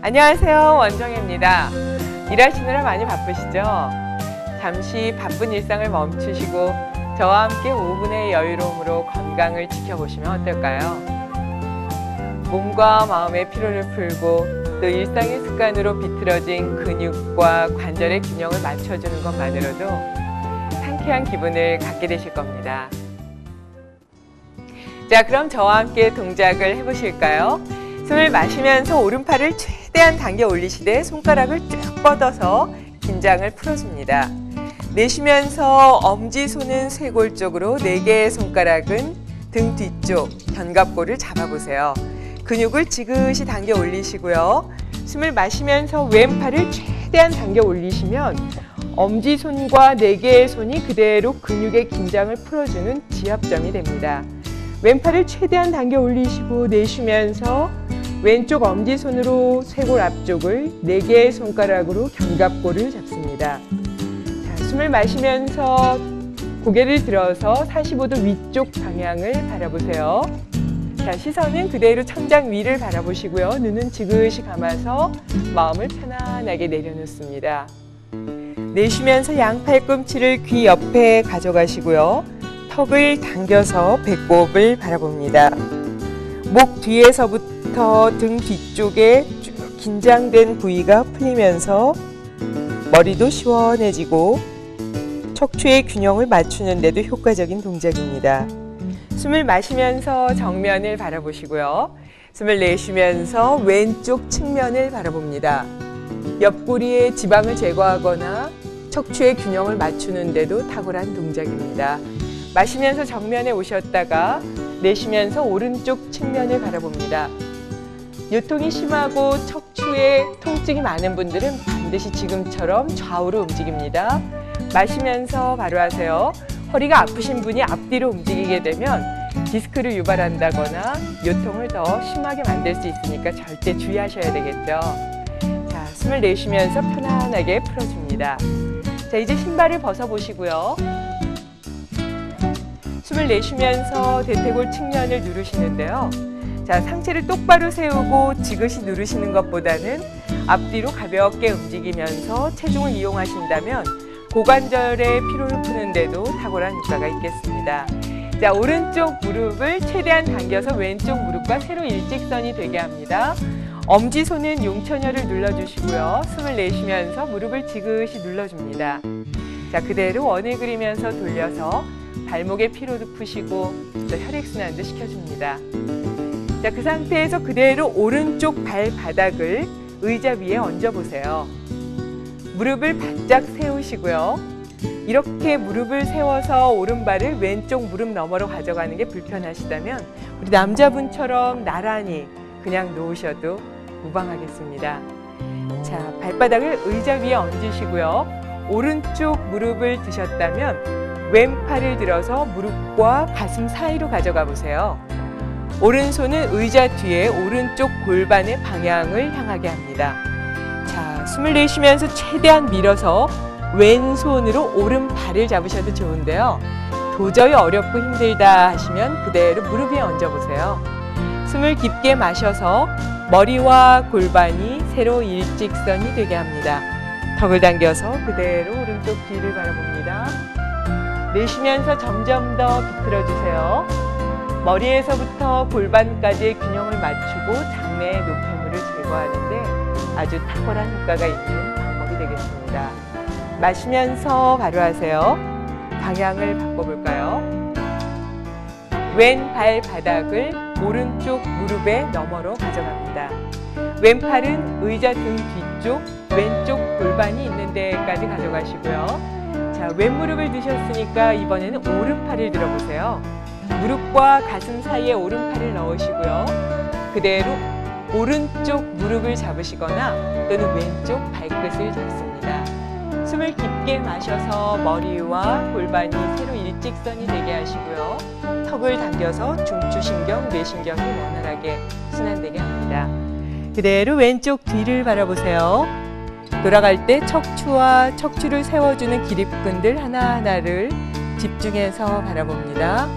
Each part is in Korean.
안녕하세요, 원정혜입니다. 일하시느라 많이 바쁘시죠? 잠시 바쁜 일상을 멈추시고 저와 함께 5분의 여유로움으로 건강을 지켜보시면 어떨까요? 몸과 마음의 피로를 풀고 또 일상의 습관으로 비틀어진 근육과 관절의 균형을 맞춰주는 것만으로도 상쾌한 기분을 갖게 되실 겁니다. 자, 그럼 저와 함께 동작을 해보실까요? 숨을 마시면서 오른팔을 최대한 당겨 올리시되 손가락을 쭉 뻗어서 긴장을 풀어줍니다. 내쉬면서 엄지손은 쇄골 쪽으로 4개의 손가락은 등 뒤쪽 견갑골을 잡아보세요. 근육을 지그시 당겨 올리시고요. 숨을 마시면서 왼팔을 최대한 당겨 올리시면 엄지손과 4개의 손이 그대로 근육의 긴장을 풀어주는 지압점이 됩니다. 왼팔을 최대한 당겨 올리시고 내쉬면서 왼쪽 엄지손으로 쇄골 앞쪽을 4개의 손가락으로 견갑골을 잡습니다. 자, 숨을 마시면서 고개를 들어서 45도 위쪽 방향을 바라보세요. 자, 시선은 그대로 천장 위를 바라보시고요. 눈은 지그시 감아서 마음을 편안하게 내려놓습니다. 내쉬면서 양팔꿈치를 귀 옆에 가져가시고요. 턱을 당겨서 배꼽을 바라봅니다. 목 뒤에서부터 등 뒤쪽에 쭉 긴장된 부위가 풀리면서 머리도 시원해지고 척추의 균형을 맞추는 데도 효과적인 동작입니다. 숨을 마시면서 정면을 바라보시고요. 숨을 내쉬면서 왼쪽 측면을 바라봅니다. 옆구리의 지방을 제거하거나 척추의 균형을 맞추는 데도 탁월한 동작입니다. 마시면서 정면에 오셨다가 내쉬면서 오른쪽 측면을 바라봅니다. 요통이 심하고 척추에 통증이 많은 분들은 반드시 지금처럼 좌우로 움직입니다. 마시면서 바로 하세요. 허리가 아프신 분이 앞뒤로 움직이게 되면 디스크를 유발한다거나 요통을 더 심하게 만들 수 있으니까 절대 주의하셔야 되겠죠. 자, 숨을 내쉬면서 편안하게 풀어줍니다. 자, 이제 신발을 벗어보시고요. 숨을 내쉬면서 대퇴골 측면을 누르시는데요. 자, 상체를 똑바로 세우고 지그시 누르시는 것보다는 앞뒤로 가볍게 움직이면서 체중을 이용하신다면 고관절의 피로를 푸는데도 탁월한 효과가 있겠습니다. 자, 오른쪽 무릎을 최대한 당겨서 왼쪽 무릎과 세로 일직선이 되게 합니다. 엄지손은 용천혈을 눌러주시고요. 숨을 내쉬면서 무릎을 지그시 눌러줍니다. 자, 그대로 원을 그리면서 돌려서 발목의 피로도 푸시고 또 혈액순환도 시켜줍니다. 자, 그 상태에서 그대로 오른쪽 발바닥을 의자 위에 얹어보세요. 무릎을 바짝 세우시고요. 이렇게 무릎을 세워서 오른발을 왼쪽 무릎 너머로 가져가는 게 불편하시다면 우리 남자분처럼 나란히 그냥 놓으셔도 무방하겠습니다. 자, 발바닥을 의자 위에 얹으시고요. 오른쪽 무릎을 드셨다면 왼팔을 들어서 무릎과 가슴 사이로 가져가 보세요. 오른손은 의자 뒤에 오른쪽 골반의 방향을 향하게 합니다. 자, 숨을 내쉬면서 최대한 밀어서 왼손으로 오른발을 잡으셔도 좋은데요. 도저히 어렵고 힘들다 하시면 그대로 무릎 위에 얹어보세요. 숨을 깊게 마셔서 머리와 골반이 세로 일직선이 되게 합니다. 턱을 당겨서 그대로 오른쪽 뒤를 바라봅니다. 내쉬면서 점점 더 비틀어주세요. 머리에서부터 골반까지의 균형을 맞추고 장내의 노폐물을 제거하는데 아주 탁월한 효과가 있는 방법이 되겠습니다. 마시면서 바로 하세요. 방향을 바꿔볼까요? 왼 발바닥을 오른쪽 무릎의 너머로 가져갑니다. 왼팔은 의자 등 뒤쪽 왼쪽 골반이 있는 데까지 가져가시고요. 자, 왼무릎을 드셨으니까 이번에는 오른팔을 들어보세요. 무릎과 가슴 사이에 오른팔을 넣으시고요. 그대로 오른쪽 무릎을 잡으시거나 또는 왼쪽 발끝을 잡습니다. 숨을 깊게 마셔서 머리와 골반이 세로 일직선이 되게 하시고요. 턱을 당겨서 중추신경, 뇌신경이 원활하게 순환되게 합니다. 그대로 왼쪽 뒤를 바라보세요. 돌아갈 때 척추와 척추를 세워주는 기립근들 하나하나를 집중해서 바라봅니다.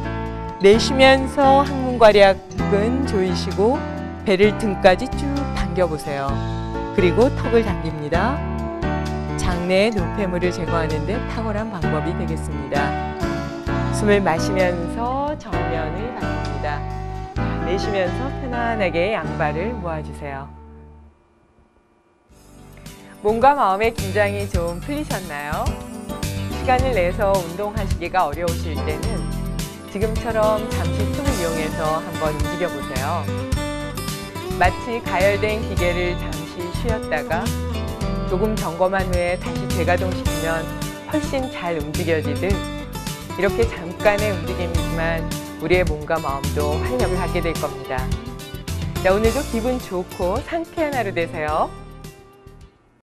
내쉬면서 항문괄약근 조이시고 배를 등까지 쭉 당겨보세요. 그리고 턱을 당깁니다. 장내의 노폐물을 제거하는 데 탁월한 방법이 되겠습니다. 숨을 마시면서 정면을 바꿉니다. 내쉬면서 편안하게 양발을 모아주세요. 몸과 마음의 긴장이 좀 풀리셨나요? 시간을 내서 운동하시기가 어려우실 때는 지금처럼 잠시 숨을 이용해서 한번 움직여보세요. 마치 가열된 기계를 잠시 쉬었다가 조금 점검한 후에 다시 재가동시키면 훨씬 잘 움직여지듯 이렇게 잠깐의 움직임이지만 우리의 몸과 마음도 활력을 갖게 될 겁니다. 자, 오늘도 기분 좋고 상쾌한 하루 되세요.